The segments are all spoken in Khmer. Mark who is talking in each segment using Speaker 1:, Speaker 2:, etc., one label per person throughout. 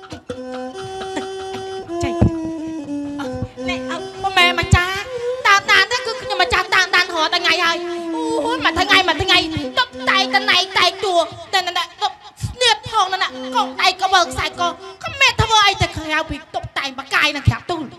Speaker 1: nè mẹ mà cha ta thế cứ nhưng mà cha ta họ ta ngày ơi ôi mà thế ngày tóc tay tên này tay chùa tên này niết hòn này nè con tay có bờ sai con mẹ thưa ai thì khao bị tóc tay mà cài là khảo tu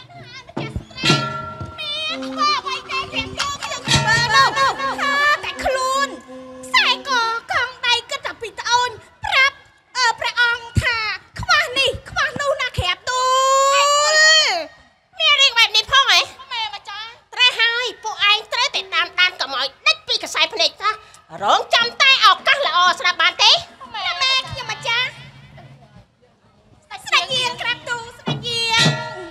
Speaker 2: ร้องจำใต้ออกกักละอสระบานเต้แม่ยังมาจ้าสระเยียงครับตูสระเยียง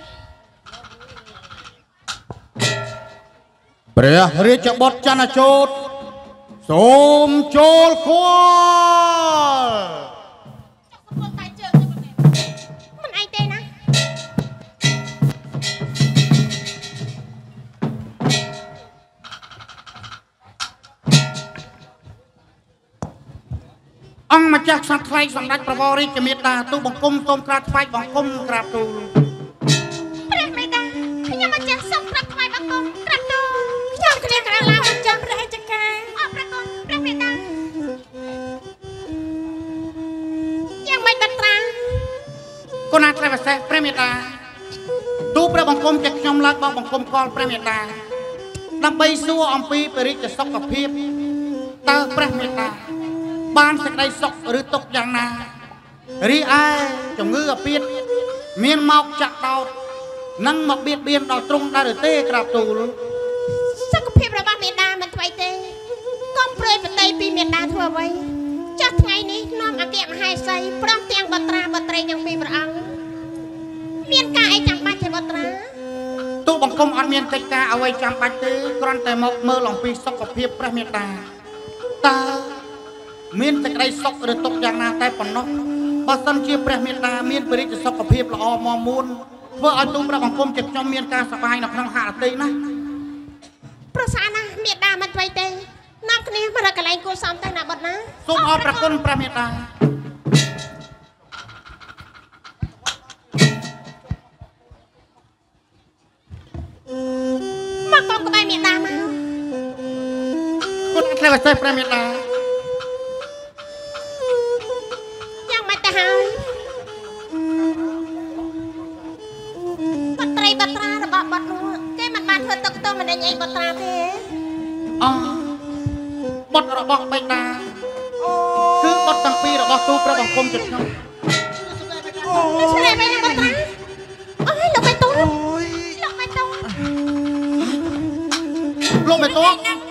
Speaker 3: เปรียเรียกบทจันทโจทย์สมโจลควล
Speaker 2: มันไอเต้นะ
Speaker 3: អង្គម្ចាស់សាថ្លៃសម្ដេចប្រវរិជ្ជមេតាទូបង្គំសូមក្រាបថ្វាយបង្គំក្រាបទូល
Speaker 2: ព្រះមេតាខ្ញុំម្ចាស់សូមក្រាបថ្វាយបង្គំក្រាបទូលខ្ញុំគ្រាក្រឡាវចំព្រះចកាអរព្រះគុណព្រះមេតាយ៉ាងមិនបត្រា
Speaker 3: គណៈត្រៃវសេះព្រះមេតាទូព្រះបង្គំជាខ្ញុំលើកបង្គំកលព្រះមេតាដើម្បីសួរអំពីបរិជ្ជសុខភាពតើព្រះមេតាបានសេចក្តីសុខឬទុក្ខយ៉ាងណារីឯជំងឺអាពាធមានមកចាក់ដោតនិងមកបៀតបៀនដល់ទ្រង់ដែរឬទេក្រាបទូល
Speaker 2: សុខភាពរបស់មេដាមិនថ្មីទេកុំព្រួយប្រតិពីមេដាធ្វើអ្វីចុះថ្ងៃនេះនាំអគ្គមហេសីព្រមទាំងបត្រាបត្រីទាំងពីរព្រះអង្គមានការអីចាំបាច់ទេបត្រា
Speaker 3: ទូបង្គំអត់មានកិច្ចការអ្វីចាំបាច់ទេគ្រាន់តែមកមើលអំពីសុខភាពព្រះមេតាតើមានសេចក្តីសុខឬទុក្ខយ៉ាងណាតែប៉ុណ្ណោះបើសិនជាព្រះមេតាមានបរិជ្ជសុខភាពល្អមាំមួនធ្វើឲ្យទូព្រះបង្គំជាខ្ញុំមានការសប្បាយនៅក្នុងហារតីណា
Speaker 2: ប្រសាណាមេតាមិនថ្មីទេនាំគ្នាមករកកន្លែងគួរសមទៅណាបុតណា
Speaker 3: សូមអរព្រះគុណព្រះមេតា
Speaker 2: មកកុំក្បែរមេតាមក
Speaker 3: គុណអគ្គលេខសេព្រះមេតា
Speaker 2: យ៉ាងមិនទៅហើយបត្រីបត្រារបស់បុតនោះគេមិនបានធ្វើទុកទោសមិនដេញអីបត្រាទេ
Speaker 3: អូបុតរបស់បេតាគឺបុតទាំងពីររបស់ទូព្រះបង្គំជិតខ្ញុំ
Speaker 2: អូស្រីបែបបត្រាអូយលោកបេតូលោកបេតូ
Speaker 3: លោកបេតូ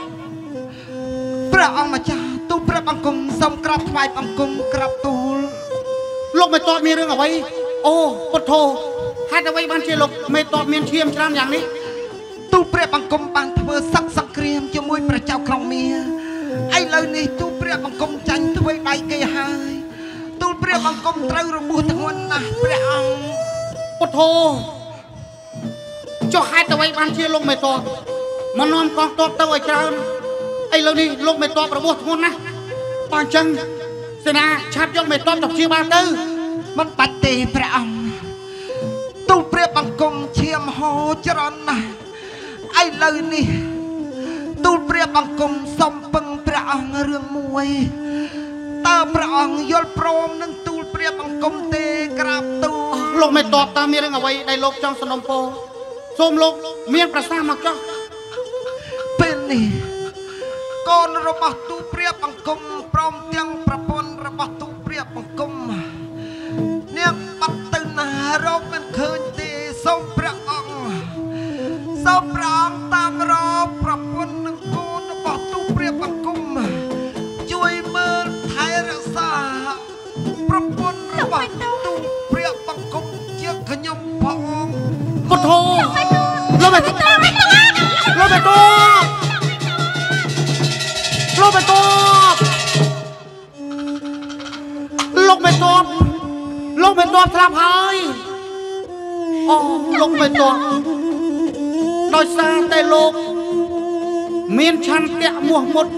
Speaker 4: ព្រះអង្គម្ចាស់ទូព្រះបង្គំសូមក្រាបថ្វាយបង្គំក្រាបទូល
Speaker 3: លោកមេតបមានរឿងអ្វីអូពុទ្ធោហេតុអ្វីបានជាលោកមេតបមានឈាមច្រើនយ៉ាងនេះ
Speaker 4: ទូព្រះបង្គំបានធ្វើសឹកសង្គ្រាមជាមួយព្រះចៅក្រុងមាឥឡូវនេះទូព្រះបង្គំចាញ់ធ្វើដៃគេហើយទូព្រះបង្គំត្រូវរបួសធ្ងន់ណាស់ព្រះអង្គ
Speaker 3: ពុទ្ធោចុះហេតុអ្វីបានជាលោកមេតបមកនាំកងទ័ពទៅឲ្យច្រើនឥឡូវនេះលោកមេតបរបួសធ្ងន់ណាស់បើអញ្ចឹងសេនាឆាប់យកមេតបទៅព្យាបាលទៅ
Speaker 4: មិនបាច់ទេព្រះអង្គទូព្រះបង្គំឈាមហូរច្រើនណាស់ឥឡូវនេះទូលព្រះបង្គំសំពឹងព្រះអង្គរឿងមួយតើព្រះអង្គយល់ព្រមនឹងទូលព្រះបង្គំទេក្រាបទូល
Speaker 3: លោកមេតបតើមានរឿងអ្វីដែលលោកចង់សនំពោសូមលោកមានប្រសាសន៍មកចុះ
Speaker 4: ពេលនេះកូនរបស់ទូព្រះបង្គំព្រមទាំងប្រពន្ធរបស់ទូព្រះបង្គំនាងបាត់ទៅណារកមិនឃើញទេសូមព្រះអង្គសូមព្រះអង្គតាមរកប្រពន្ធនិងកូនរបស់ទូព្រះបង្គំជួយមើលថែរក្សាប្រពន្ធរបស់ទូព្រះបង្គំជាខ្ញុំផង
Speaker 3: ពុទ្ធោលោកមេតបលោកមេតបលោកមេតបលោកមេតបលោកមេតបស្លាប់ហើយអូលោកមេតបដោយសារតែលោកមានឆន្ទៈមោះមុត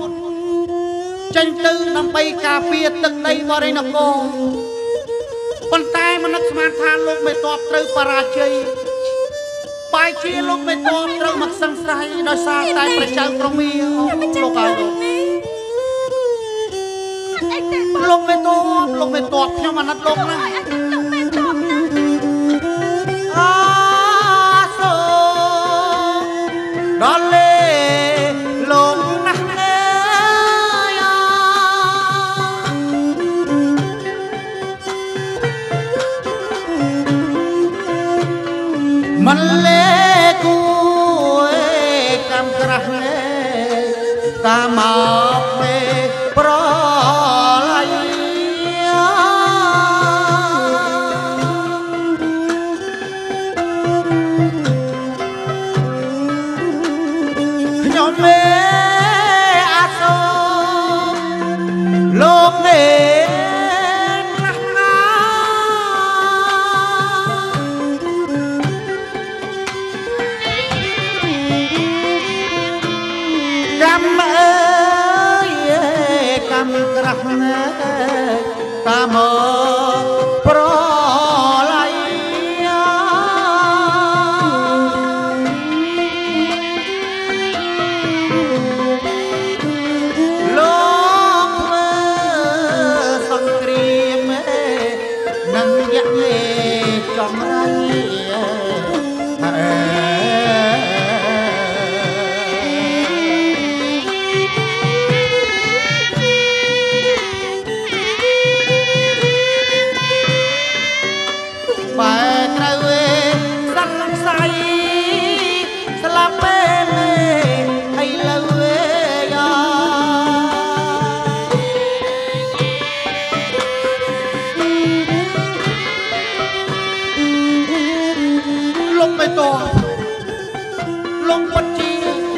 Speaker 3: ចេញទៅដើម្បីការពារទឹកដីបរិណគរប៉ុន្តែមនឹកស្មានថាលោកមេតបត្រូវបរាជ័យបាយជាលោកមេតបត្រូវមកសង្ស័យដោយសារតែព្រះចៅក្រមៀលោកហើយលោកមេតបខ្ញុំអាណិតលោកណាស់
Speaker 1: លោកមេតបណា
Speaker 3: អាសូដល់លេលោកណាស់มันเลกูกำกระเหตามาเมปรไลยอมเมอาโซโลกเนตามปรไลโลกเมื่อสังเกรียมนังยักเล่จอมไรลงบนจี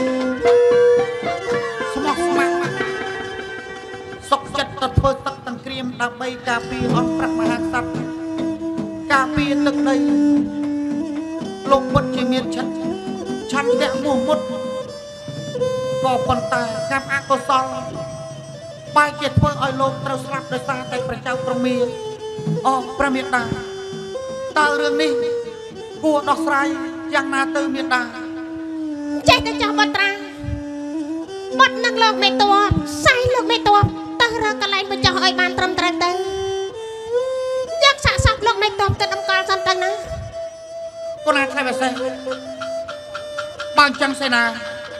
Speaker 3: สมองสมัครสกจัดตัดเพื่อตักตังเกรียมตาใบกาปีออกปรักมหาสัตว์กาปีตึกใดลงบนจีเมียนชันแดะมัวมดก่อปนตากำอักกศลใบเกียรติเพื่ออ้อยลงเต้าสลับโดยสาแต่พระเจ้าประเมียออกประเมียตาตาเรื่องนี้กลัวดอกไทรยังนาเตอเมียตา
Speaker 2: ใจแต่จอมตราบดนักโลกไม่ตัวใส่โลกไม่ตัวตาเรากระไรมาจ่อไอ้บานตรมตราเตอยักษ์สะสมโลกไม่ตัวจะนำกาสันตันนะ
Speaker 3: ก็น่าใช่ไหมเซ่บางจังเสนา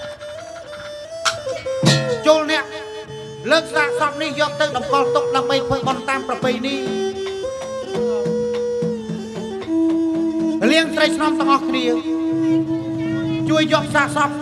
Speaker 3: โจลเนี่ยเลิกสะสมนี่ยกตึกดำกอลตกลำไปเพื่อบอลตามประเพณีเลี้ยงไตรสนองสมองเดียวช่วยยกสะสม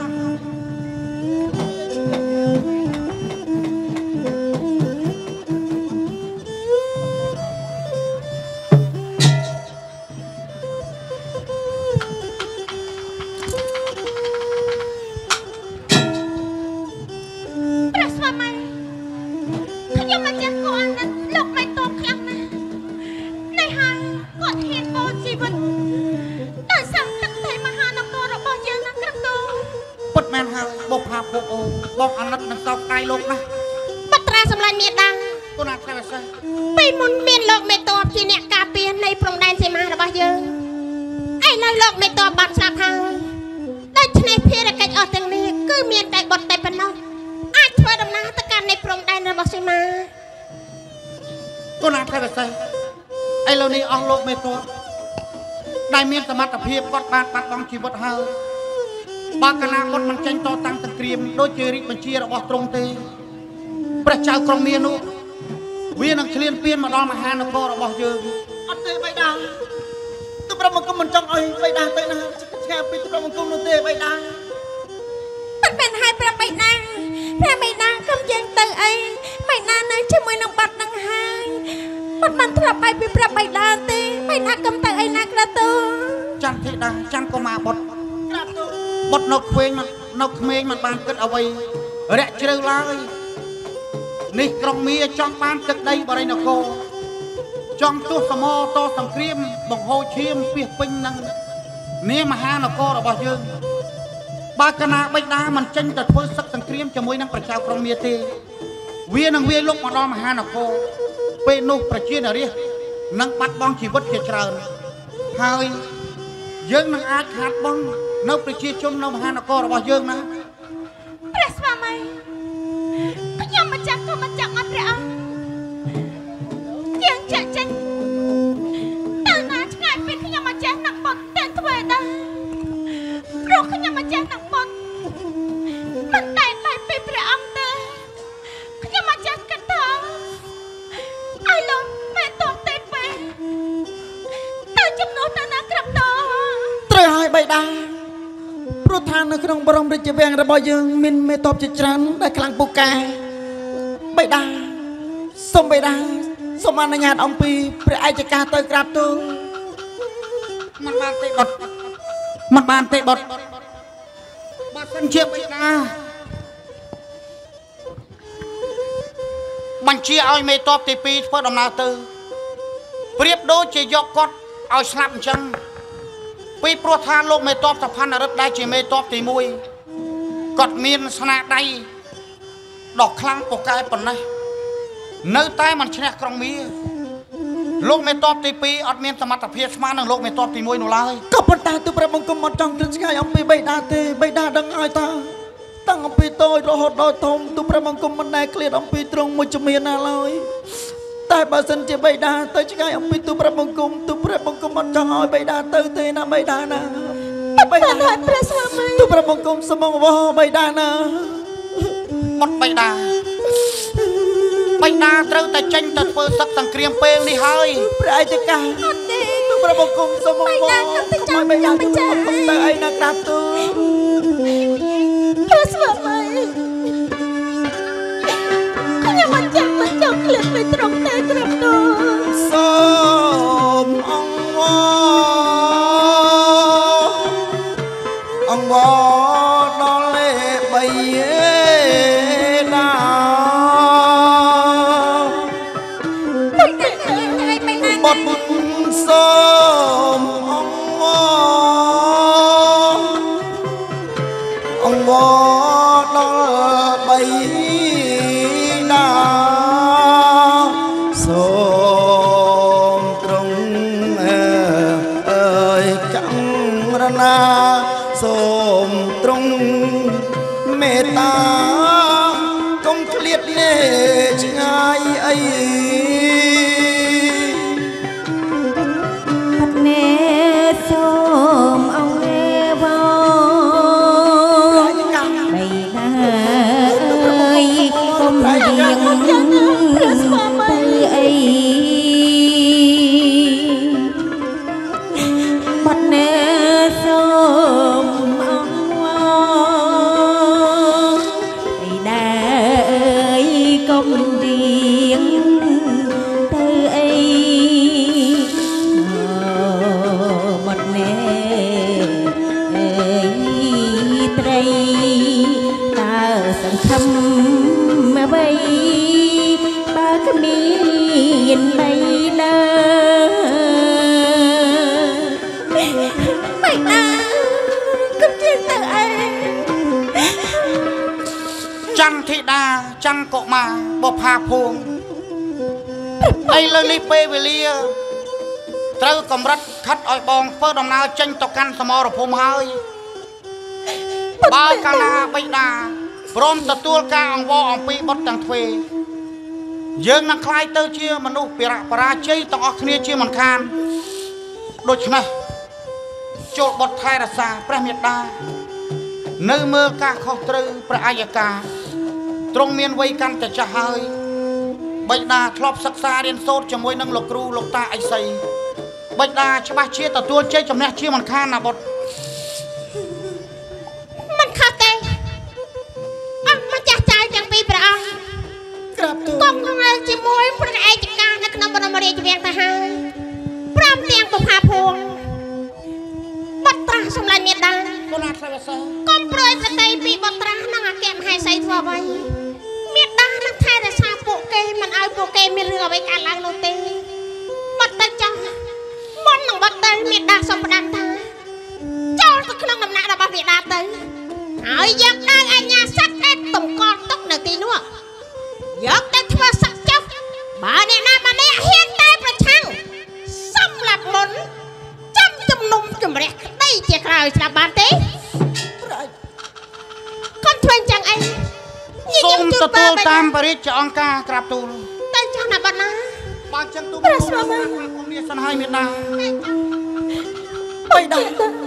Speaker 3: บอกอนัตนักสาวไกลโลกนะ
Speaker 2: ปัตราสำลัยเมียดัง
Speaker 3: ก็น่าใช่ไหมใช่
Speaker 2: ไปมุนเมียนโลกเมตอบที่เนี่ยกาเปียนในพรมแดนเสมาระบายเยอะไอ้เลยโลกเมตอบบัตรสาพางได้ชนะเพียรกัดออกจากนี้ก็เมียนแต่บทแต่ปนกอาจช่วยดำน้ำตะการในพรมแดนระบายเสมา
Speaker 3: ก็น่าใช่ไหมใช่ไอ้เรานี่ออกโลกเมตอบได้เมียนสมัติเพียบกอดบานปัดบองชีวิตเฮาบางคณะคนมันเจนต่อตั้งตะเกียมโดยเจริญบัญชีระบบตรงเตะประชากรเมียนุเวียนังเฉลียนเปลี่ยนมาดองมาหานครระบบเยอะอันเตะใบดาตุประมังกุมันจังไอใบดาเตะนะแค่ไปตุประมังกุมันเตะใบดา
Speaker 2: มันเป็นให้ประใบนางพระใบนางคำยังเตะไอใบนางนั้นช่วยนางบัดนางหายมันทำไปเป็นประใบดาเตะใบนางกำเตะไอนักระตู
Speaker 3: จันทิดาจันก็มาบดบดนกเวงมันนกเมงมันบานเกิดเอาไว้เระเจริญเลยนี่กรงเมียจ้องบานเกิดได้บริณโกจ้องตัวสมอตัวสังเกตบ่งโฮเชียมเปียกปิงนังเนี่ยมหานโกระบายยืนบากนาใบดามันเจนแต่เพื่อสักสังเกตจะมวยนังประชากรเมียเตเวียนังเวียลกมาดอมหานโกเป็นนุประเชียนอะไรនឹងបាត់បង់ជីវិតជាច្រើនហើយយើងនឹងអាចខាតបង់នៅប្រជាជននៅមហានគររបស់យើងណា
Speaker 1: ព្រះស្វាមីខ្ញុំមិនចាំក៏មិនចាំអត់ព្រះអង្គយើងចាក់ចេញទៅណាឆ្ងាយពីខ្ញុំមកចេះនឹងបុតតែធ្វើដែរព្រោះខ្ញុំមកចេះនឹងបុតមិនតែពីព្រះអង្គទេខ្ញុំមកចេះគិតថាឲ្យលោកមែនតបទេពេលតែចំនួនទៅណាក្រឹបត
Speaker 5: ត្រូវឲ្យបៃតាព្រោះថានៅក្នុងបរមរាជវាំងរបស់យើងមានមេតបជាច្រើនដែលខ្លាំងពូកែបៃតាសូមបៃតាសូមអនុញ្ញាតអំពីព្រះឯកការទៅក្រាបទូល
Speaker 3: មិនបានទេបុតមិនបានទេបុតបើសិនជាបៃតាបញ្ជាឲ្យមេតបទី2ធ្វើដំណើរទៅប្រៀបដូចជាយកគាត់ឲ្យស្លាប់អញ្ចឹងពីព្រោះថាលោកមេតបសផាន់រិទ្ធដែលជាមេតបទី1គាត់មានស្នាដៃដ៏ខ្លាំងពូកែប៉ុណ្ណេះនៅតែមិនឈ្នះក្រុងមាលោកមេតបទី2អត់មានសមត្ថភាពស្មើនឹងលោកមេតបទី1នោះឡើយ
Speaker 5: ក៏ប៉ុន្តែទូព្រះបង្គំមិនចង់គិតឆ្ងាយអំពីបៃតាទេបៃតាដឹងឲ្យតាតាំងអំពីតូចរហូតដល់ធំទូព្រះបង្គំមិនដែលឃ្លាតអំពីទ្រង់មួយជំនាញណាឡើយតែបើសិនជាបៃតាទៅឆ្ងាយអំពីទូព្រះបង្គំអត់ចង់ឲ្យបៃតាទៅទេណាបៃតាណាបៃតាព្រះស្វាមីទូព្រះបង្គំសមងវោបៃតាណា
Speaker 3: អត់បៃតាត្រូវតែចេញទៅធ្វើសឹកសង្គ្រាមពេលនេះហើយ
Speaker 5: ព្រះឯកការអត់ទេទូព្រះបង្គំសមងវោបៃតាទៅឯណាក្រាបទូល
Speaker 1: ព្រះស្វាមីខ្ញុំមិនចាំឃ្លាតទៅត្រង់តែត្រឹមនោះ
Speaker 5: សូមអង្គវដល់លេបីណាបុតសូមអង្គដល់បីណាសូមទ្រង់អើយកំរណាសូមទ្រង់មេត្តាកុំឃ្លាតលេឆ្ងាយអី
Speaker 1: បាត់ណែសូមអង្គវោបីណាអើយកុំរៀងព្រះស្វាមីអីបាត់ណែសូមអង្គវោបីណាអើយកុំរៀងទៅអីបាត់ណែអើយត្រីតើសង្ឃឹមអ្វីបើគ្មានបីលើបៃតាគំជិះទៅឯង
Speaker 3: ចន្ទធីតាចន្ទកុមារបុប្ផាភួងឥឡូវនេះពេលវេលាត្រូវកម្រិតខិតឲ្យបងធ្វើដំណើរចេញទៅកាន់សមរភូមិហើយបើកាលណាបៃតាព្រមទទួលការអង្វរអំពីបុត្រទាំងទ្វេយើងនឹងក្លាយទៅជាមនុស្សបរាជ័យទាំងអស់គ្នាជាមិនខានដូច្នេះចូលបុត្រថែរក្សាព្រះមេត្តានៅមើលការខុសត្រូវព្រះអាយកាទ្រង់មានវ័យកាន់តែចាស់ហើយបិតាធ្លាប់សិក្សារៀនសូត្រជាមួយនឹងលោកគ្រូលោកតាអីសីបិតាច្បាស់ជាទទួលជ័យជំនះជាមិនខានណាបុត្រ
Speaker 2: មិនខុសទេអស់ម្ចាស់ចៅទាំងពីរព្រះអង្គ
Speaker 5: ក្រាបទូល
Speaker 2: កុំខ្វល់ជាមួយព្រះឯកការនៅក្នុងបរមរាជវាំងទៅហើយព្រមទាំងបុប្ផាភួងបុត្រាសម្លាញ់មេដា
Speaker 3: កូនណាខ្លះសោះ
Speaker 2: កុំព្រួយប្រតិពីបុត្រានឹងអគ្គមហេសីធ្វើអ្វីមេដានឹងថែរក្សាពួកគេមិនឲ្យពួកគេមានរឿងអ្វីកើតឡើងនោះទេបាត់ទៅចាស់មុននឹងបាត់ទៅមេដាសូមផ្ដាំថាចូលទៅក្នុងដំណាក់របស់មេដាទៅហើយយកដើមអញ្ញាសត្វដែលទំកល់ទុកនៅទីនោះយកទៅធ្វើសឹកចុះបើអ្នកណាម្នាក់ហ៊ានតែប្រឆាំងជំរះក្តីជាក្រោយស្ដាប់បានទេកុំធ្វើចឹងអី
Speaker 3: សូមទទួលតាមបរិយាចអង្គការក្រាបទូល
Speaker 2: តែចាស់ណាបាត់ណា
Speaker 3: បានចឹងទូមកគុំនេះសិនហើយមេដាបៃតា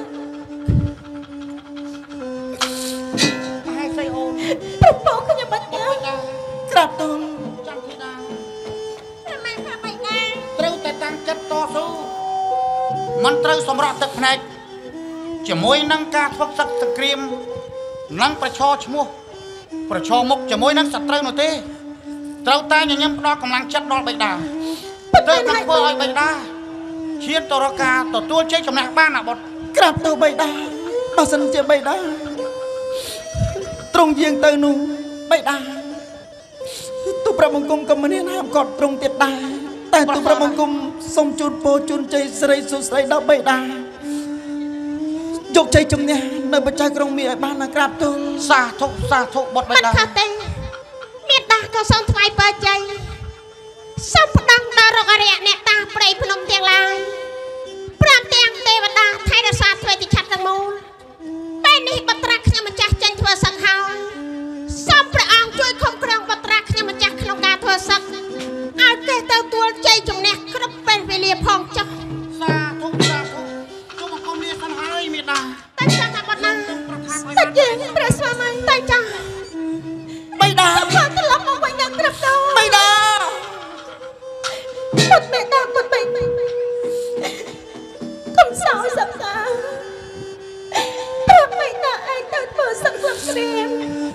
Speaker 3: ហើយស្អីអូនប្រពន្ធខ្ញុំបាត់ណាក្រាបទូលចាំធីតាម៉ែថាបៃតាត្រូវតែតាំងចិត្តតស៊ូមិនត្រូវសម្រក់ទឹកភ្នែកជាមួយនឹងការធ្វើសឹកសង្គ្រាមនិងប្រឈរឈ្មោះប្រឈរមុខជាមួយនឹងសត្រូវនោះទេត្រូវតែញញឹមផ្ដល់កម្លាំងចិត្តដល់បៃតាត្រូវតែធ្វើឲ្យបៃតាឈានទៅរកការទទួលជ័យជំនះបានអាបុតក្រាបទៅបៃតាបើសិនជាបៃតាត្រង់យាងទៅនោះបៃតាទូប្រមង្គមក៏មិនមានហាមគាត់ត្រង់ទៀតដែរតែទូប្រមង្គមសូមជូនពរជូនជ័យស្រីសុស្រីដល់បៃតាយកជ័យជំនះនៅបច្ចុប្បន្នក្រុងមីឲ្យបានណាក្រាបទូលសាធុបុតបៃតា
Speaker 2: មិនថាទេមេដាក៏សូមថ្វាយបច្ច័យសូមផ្ដឹងដល់រកអរិយអ្នកតាព្រៃភ្នំទាំងឡាយព្រមទាំងទេវតាថែរក្សាទ្វេតិឆ័ត្រទាំងមូលពេលនេះបត្រាខ្ញុំម្ចាស់ចេញធ្វើសឹកហើយសូមព្រះអង្គជួយខំក្រងបត្រាខ្ញុំម្ចាស់ក្នុងការធ្វើសឹកឲ្យគេទៅទួលជ័យជំនះគ្រប់ពេលវេលាផងចុះ
Speaker 3: សាធុជុំអង្គមនេះសិនហើយមេដា
Speaker 2: តែចាំថាបាត់ណាតែយើងព្រះស្វាមីតែចាំ
Speaker 3: បៃតា
Speaker 2: ខ្ញុំត្រឡប់មកវិញដល់ក្រាប់ទៅ
Speaker 3: បៃតា
Speaker 2: ពុតមេតាពុតបៃកុំសោយសំតាព្រះបៃតាឯងទៅធ្វើសឹកស្គ្រាម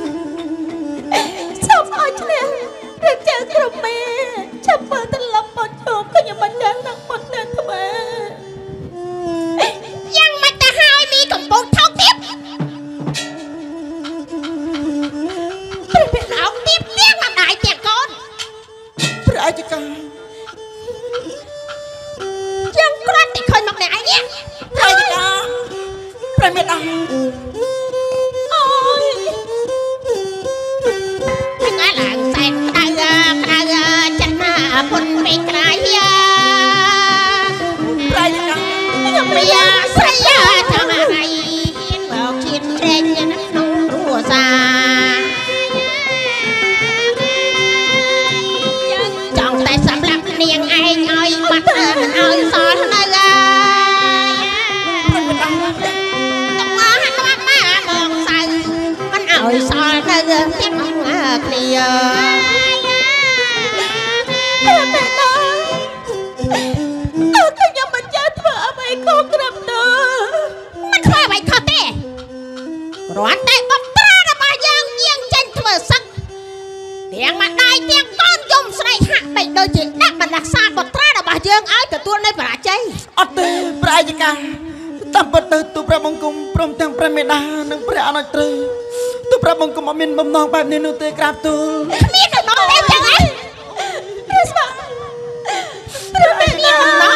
Speaker 2: សូមឲ្យឈ្នះព្រះចៅគ្រប់មេចាប់មើលត្រឡប់មកជួបខ្ញុំមិនដឹងនឹងពុតនៅក្បែរយ៉ាងមិនទៅហើយមីកំពុងថោកទៀតព្រះបិតាអោទៀតនាងមិនដាយទាំងកូន
Speaker 3: ព្រះអាយកា
Speaker 2: យ៉ាងគ្រាន់តែឃើញមកអ្នកឯងនេះ
Speaker 3: ព្រះអាយកាព្រះមេដា
Speaker 2: អូយថ្ងៃឡើងសែនក្តៅចិត្តណាពុនពេកក្រៃយ៉ា
Speaker 3: ព្រះអាយកា
Speaker 2: ខ្ញុំមានស្រីចង់អីហ៊ានបោកជៀនត្រេកក្នុងគ្រួសារចង់តែសម្រាប់នាងឯងឲ្យបាត់មិនឲ្យសល់នៅឲ្យសល់នៅទៀតមកគ្នាព្រះបិតាខ្ញុំមិនចេះធ្វើអ្វីខុសត្រឹមត្រូវមិនធ្វើអ្វីខុសទេគ្រាន់តែបត្រារបស់យើងយាងចេញធ្វើសឹកទាំងម្ដាយទាំងកូនយំស្រីហាក់បីដូចជាដាក់បណ្ដាសាបត្រារបស់យើងឲ្យទទួលនៅបរាជ័យ
Speaker 3: អត់ទេព្រះអាយកាតាមពិតទៅទូព្រះបង្គំព្រមទាំងព្រះមេដានិងព្រះអនុត្តរីទូព្រះបង្គំអត់មានបំណងបែបនេះនោះទេក្រាបទូល
Speaker 2: គ្មានបំណងទេចឹងហ៎ព្រះស្វាព្រះមេដា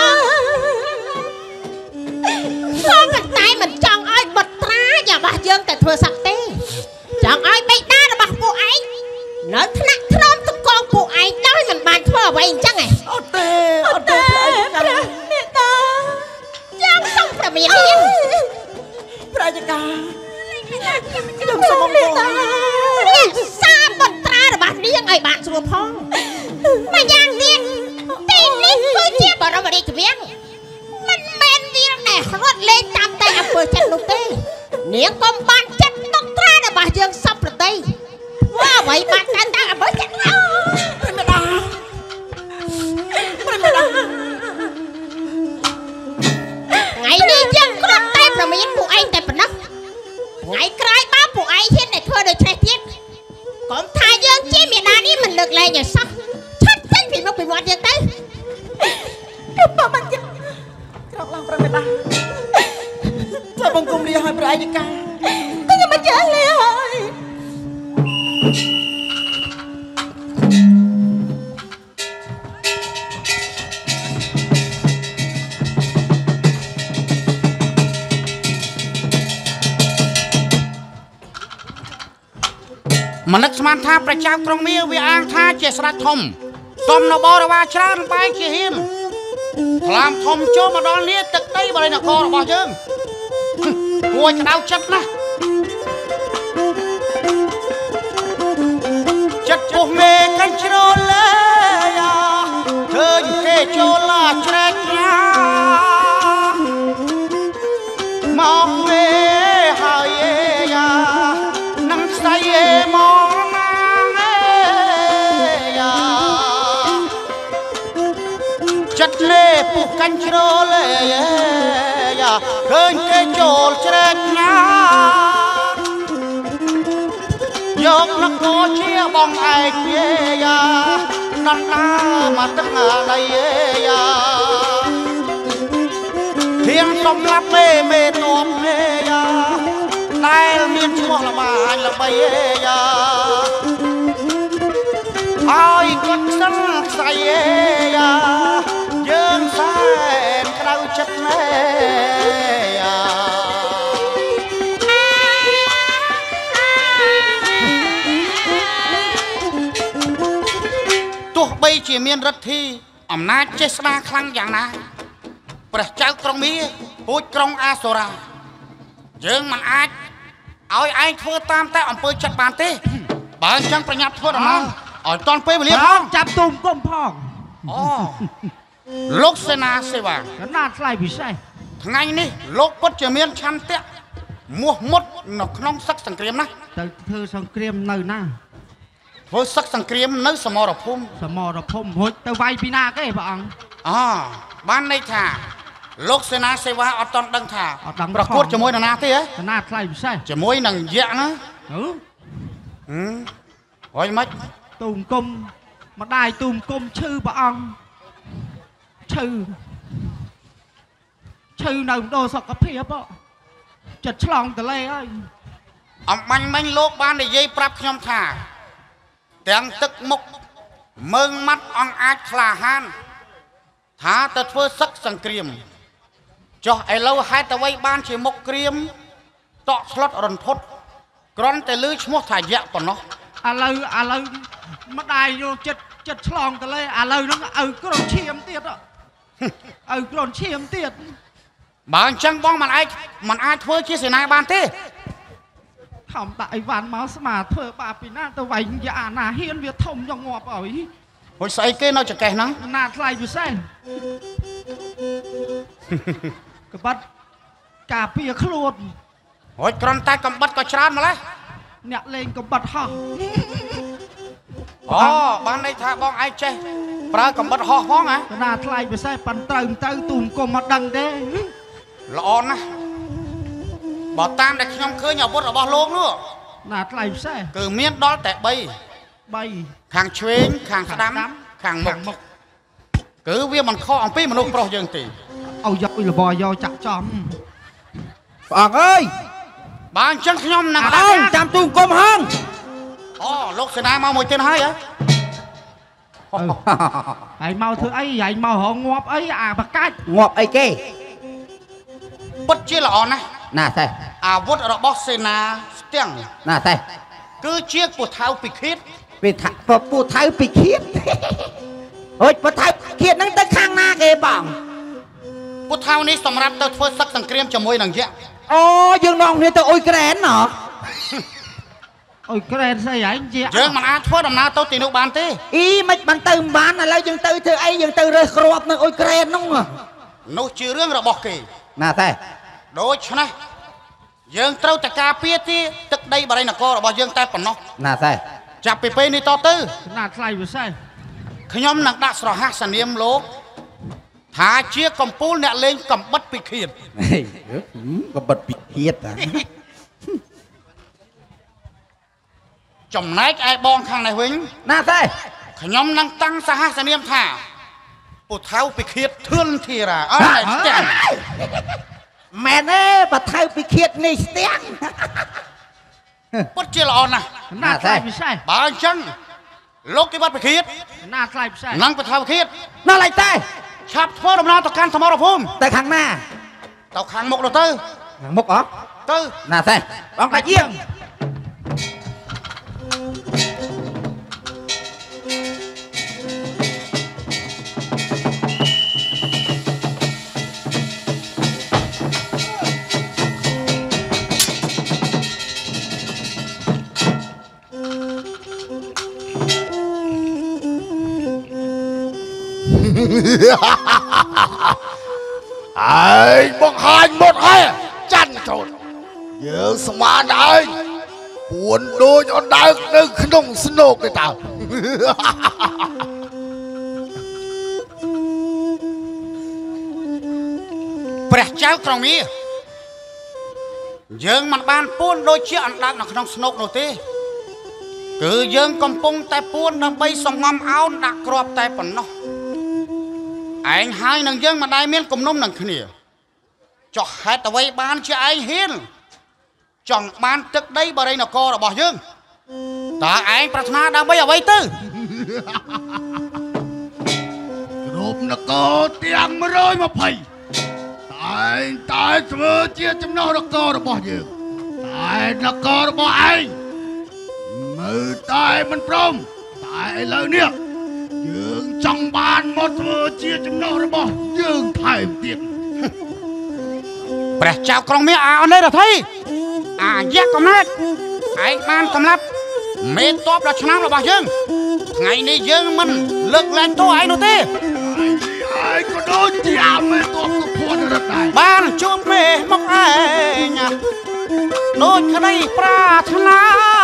Speaker 2: សូមតែមិនចង់ឲ្យបត្រារបស់យើងតែធ្វើសឹកទេចង់ឲ្យបេតារបស់ពួកឯងនៅថ្នាក់ធ្នមទឹកកងពួកឯងដោយមិនបានធ្វើអ្វីអញ្ចឹងហ៎
Speaker 3: អត់ទេព្រះ
Speaker 2: មេដាយ៉ាងសុំព្រះមាននាង
Speaker 3: ព្រះអាយកា
Speaker 2: ខ្ញុំសូមមេត្តាសាបត្រារបស់នាងឲ្យបានស្រួលផងមកយ៉ាងទៀតទីនេះគឺជាបរមរាជវាំងមិនមែនវាលដែលរត់លេងតាមតែអំពើចិត្តនោះទេនាងកុំបានចិត្តបត្រារបស់យើងសពប្រតិធ្វើអ្វីបានតាមអំពើចិត្ត
Speaker 3: ព្រះមេដា
Speaker 2: ថ្ងៃនេះយើងគ្រាន់តែប្រមានពួកឯងតែប៉ុណ្ណោះថ្ងៃក្រោយបើពួកឯងហ៊ានតែធ្វើដូច្នេះទៀតកុំថាយើងជាមេដានេះមិនលើកលែងឲ្យសោះឆាត់ចេញពីមុខពីមាត់យើងទៅគឺបើមិនចឹង
Speaker 3: ក្រោកឡើងព្រះមេដាធ្វើបង្គំលាឲ្យព្រះអាយកា
Speaker 2: ខ្ញុំមិនចេះលាហើយ
Speaker 3: មនឹកស្មានថាព្រះចៅក្រុងមាវាអាងថាជាស្ដេចធំសុំនៅបរិវារច្រើនបែកជាហ៊ានខ្លាមធំចូលមកដល់នេះទឹកដីបីបរិណករបស់យើងគួរក្តៅចិត្តណាស់ចិត្តពុះមេកាញ់ជ្រលើឃើញគេចូលឡាច្រែកញាមកមេហើយយ៉ានឹងស្អីមកណាយ៉ាចិត្តលេពុះកាញ់ជ្រលើយ៉ាឃើញគេចូលច្រែកញាយកនគរជាបងឯកយ៉ានំដាមកទឹកដីយ៉ាធៀងសំឡាប់មេតួមយ៉ាដែលមានឈ្មោះល្បាញល្បីយ៉ាហើយគាត់ខ្សឹងខ្សៃយ៉ាយើងសែនក្តៅចិត្តណែយ៉ាទោះបីជាមានរដ្ឋាអំណាចចេះស្ដាខ្លាំងយ៉ាងណាព្រះចៅក្រុងមាពូជក្រុងអាសូរាយើងមិនអាចឲ្យឯងធ្វើតាមតែអំពើចិត្តបានទេបើអញ្ចឹងប្រញាប់ធ្វើដំណើរឲ្យតាន់ពេលវេលាផង
Speaker 6: ចាប់ទុំគុំផង
Speaker 3: អូលោកសេនាសេវា
Speaker 6: កណាត់ថ្លៃពិសេស
Speaker 3: ថ្ងៃនេះលោកពុតជាមានឆន្ទៈមោះមុតនៅក្នុងសឹកសង្គ្រាមណា
Speaker 6: ទៅធ្វើសង្គ្រាមនៅណា
Speaker 3: ធ្វើសឹកសង្គ្រាមនៅសមរភូមិ
Speaker 6: រួចទៅវាយពីណាគេព្រះអង្គ
Speaker 3: បានន័យថាលោកសេនាសេវាអត់តន់ដឹងថាប្រកួតជាមួយនរណាទេហ៎
Speaker 6: កណាត់ថ្លៃពិសេស
Speaker 3: ជាមួយនឹងយក្សណាហើយមិន
Speaker 6: ទូមគុំម្ដាយទូមគុំឈឺព្រះអង្គឈឺនៅមណ្ឌលសុខភាពចិត្តឆ្លងតលេហើយ
Speaker 3: អំបាញ់មិញលោកបាននិយាយប្រាប់ខ្ញុំថាទាំងទឹកមុខមើងម៉ាត់អង្គអាចក្លាហានថាទៅធ្វើសឹកសង្គ្រាមចុះឥឡូវហេតុអ្វីបានជាមុខក្រៀមតក់ស្លុតរន្ធត់គ្រាន់តែឮឈ្មោះថាយក្សប៉ុណ្ណោះ
Speaker 6: ឥឡូវម្ដាយយកចិត្តឆ្លងតលេឥឡូវហ្នឹងឪគ្រុនឈាមទៀតឪគ្រុនឈាមទៀត
Speaker 3: បើអញ្ចឹងបងមិនអាចធ្វើជាសេនាបានទេ
Speaker 6: ខំដាក់អីវ៉ាន់មកស្មាធ្វើបាបពីណាទៅវាយយ៉ាណាហ៊ានវាធំចង់ងាប់អើយ
Speaker 3: ហួយស្អីគេនៅចង្កេះហ្នឹង
Speaker 6: ណាថ្លៃពិសេសកបាត់ការពារខ្លួន
Speaker 3: ហួយគ្រាន់តែកំបិតក៏ច្រើនម្ល៉េះ
Speaker 6: អ្នកលេងកំបិតហោះ
Speaker 3: បានន័យថាបងឯងចេះប្រើកំបិតហោះផងហ៎
Speaker 6: ណាថ្លៃពិសេសប៉ាន់ត្រូវទូមគុំមកដឹងទេ
Speaker 3: ល្អណាស់បើតាមដែលខ្ញុំឃើញអាវុធរបស់លោកនោះ
Speaker 6: ណាថ្លៃពិសេស
Speaker 3: គឺមានដល់តែ3ខាងឆ្វេងខាងស្ដាំខាងមុខគឺវាមិនខុសអំពីមនុស្សប្រុសយើងទេ
Speaker 6: ឲ្យយកលបយកចាក់ចំ
Speaker 5: ព្រះអង្គអើយ
Speaker 3: បើអញ្ចឹងខ្ញុំនឹង
Speaker 5: ចាំទូមគុំហង
Speaker 3: លោកសេនាមកមួយទៀតហើយហ៎
Speaker 6: ហើយមកធ្វើអីហើយមករងងាប់អីអាបកាច់
Speaker 5: ងាប់អីគេ
Speaker 3: ពិតជាល្អណាស់
Speaker 5: ណាតែ
Speaker 3: អាវុធរបស់សេនាស្ទាំង
Speaker 5: ណាតែ
Speaker 3: គឺជាពូថៅពិឃាត
Speaker 5: ពូថៅពិឃាតអូយពូថៅពិឃាតហ្នឹងទៅខាងណាគេបង
Speaker 3: ពូថៅនេះសម្រាប់ទៅធ្វើសឹកសង្គ្រាមជាមួយនឹងយក្ស
Speaker 5: យើងនាំគ្នាទៅអ៊ុយក្រែនណ៎
Speaker 6: អ៊ុយក្រែនស្អីហើយ
Speaker 3: យើងមិនអាចធ្វើដំណើរទៅទីនោះបានទេ
Speaker 5: មិនបានទៅមិនបានឥឡូវយើងទៅធ្វើអីយើងទៅរើសគ្រាប់នៅអ៊ុយក្រែនហ្នឹង
Speaker 3: នោះជារឿងរបស់គេ
Speaker 5: ណាតែ
Speaker 3: ដូច្នេះយើងត្រូវតែការពារទីទឹកដីបរិណករបស់យើងតែប៉ុណ្ណោះ
Speaker 5: ណាតែ
Speaker 3: ចាប់ពីពេលនេះតទៅ
Speaker 6: ណាថ្លៃពិសេស
Speaker 3: ខ្ញុំនឹងដាក់ស្រហាសនាមលោកថាជាកំពូលអ្នកលេងកំបិតពិឃាត
Speaker 5: កំបិតពិឃាត
Speaker 3: ចំណែកឯបងខាងនេះវិញ
Speaker 5: ណាតែ
Speaker 3: ខ្ញុំនឹងតាំងសហសនាមថាពុថៅពិឃាតធឿនធីរាអត់តែស្ទាំង
Speaker 5: មែនទេបថៅពិឃាតនេះស្ទាំង
Speaker 3: ពុតជាល្អណាស់
Speaker 6: ណាថ្លៃពិសេស
Speaker 3: បើអញ្ចឹងលោកគិវត្តពិឃាត
Speaker 6: ណាថ្លៃពិសេស
Speaker 3: នឹងបថៅពិឃាត
Speaker 5: ណាឡើយតែ
Speaker 3: ឆាប់ធ្វើដំណើរទៅកាន់សមរភូមិ
Speaker 5: ទៅខាងណា
Speaker 3: ទៅខាងមុខទៅ
Speaker 5: ខាងមុខ
Speaker 3: ទៅ
Speaker 5: ណាតែបងកាច់យាង
Speaker 7: ai bốc hai một hai chăn trộn nhớ sma ai buồn đôi cho đau đừng không snow cái tao
Speaker 3: ព្រះចៅក្រុងមាសយើងមិនបានពួនដូចជាអណ្ដើកនៅក្នុងស្នុកនោះទេគឺយើងកំពុងតែពួនដើម្បីសំងំអោនដាក់គ្រាប់តែប៉ុណ្ណោះឯងហើយនឹងយើងមិនដែលមានគំនុំនឹងគ្នាចុះហេតុអ្វីបានជាឯងហ៊ានចង់បានទឹកដីបរិយានគររបស់យើងតើឯងប្រាថ្នាដើម្បីអ្វីទៅ
Speaker 7: គ្រប់នគរទាំង120 តែធ្វើជាចំណោះនគររបស់យើងតែនគររបស់ឯងមើលតែមិនព្រមតែឥឡូវនេះយើងចង់បានមកធ្វើជាចំណោះរបស់យើងថែមទៀត
Speaker 3: ព្រះចៅក្រុងមាសអើនេះរដ្ឋីអាយៈកំណត់ឯងបានសម្លាប់មេតបដល់ឆ្នាំរបស់យើងថ្ងៃនេះយើងមិនលើកលែងទោសឯងនោះទេ
Speaker 7: ឯងក៏ដូចជាអាមេតបសុភ័ណ្ឌរត់ដែរ
Speaker 3: បានជួបមេមកឯងដូចក្តីប្រាថ្នា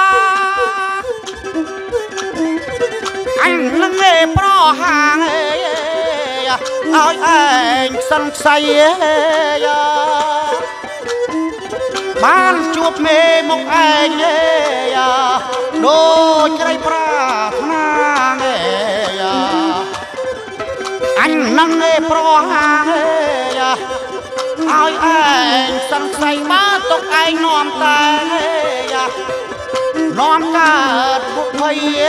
Speaker 3: អញនឹងឯប្រហាងឲ្យឯងខ្សិនខ្សៃបានជួបមេមកឯងដូចក្តីប្រាថ្នាអញនឹងឯប្រហាងឲ្យឯងសង្ស័យបានទុកឯងនាំតែនាំកើតពុកភ័យ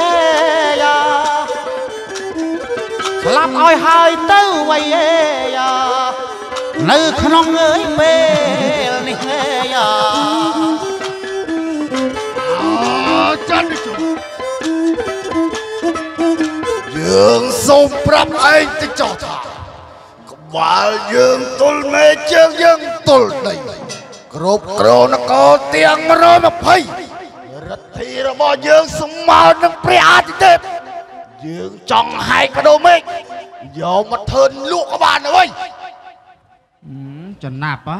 Speaker 3: ស្លាប់ឲ្យហើយទៅវៃនៅក្នុងអើយពេលនេះ
Speaker 7: ចាន់យើងសូមប្រាប់ឯងទៅចោះថាក្បាលយើងទល់មេជើងយើងទល់ដីគ្រប់គ្រងនគរទាំង120រដ្ឋីរបស់យើងស្មើនឹងព្រះអាទិទេពយើងចង់ហែកកដោមេឃយកមកធ្វើលក់ក្បាលទៅវិញ
Speaker 6: ចំណាប់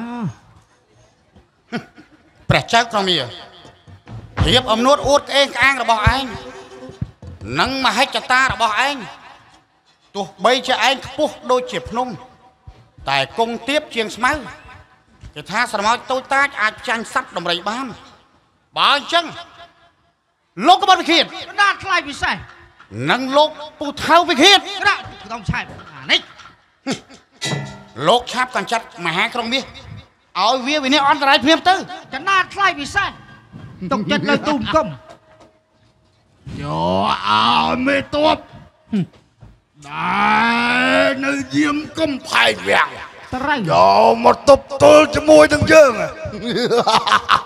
Speaker 3: ព្រះចៅក្រុងមាសរៀបអំនួតអួតក្អេងក្អាងរបស់ឯងនិងមហិច្ឆតារបស់ឯងទោះបីជាឯងខ្ពស់ដូចជាភ្នំតែគង់ទាបជាងស្មៅគេថាស្រមោចតូចតាចអាចចាញ់សត្វដំរីបានបើអញ្ចឹងលោកក្បត់វិឃាត
Speaker 6: កណ្ដាលថ្លៃពិសេស
Speaker 3: និងលោកពូថៅវិឃាត
Speaker 6: ក្នុងឆែកអានេះ
Speaker 3: លោកឆាប់កញ្ចាត់មហាក្រុងមាសឲ្យវាវិនិច្ឆ័យអន្តរាយភ្លាមទៅ
Speaker 6: កណ្ដាលថ្លៃពិសេសទុកចិត្តលើទូមកុំ
Speaker 7: យកឲ្យមេតបដែលនៅយាមកំផែងវាំង
Speaker 6: ត្រូវ
Speaker 7: យកមកទប់ទល់ជាមួយនឹងយើង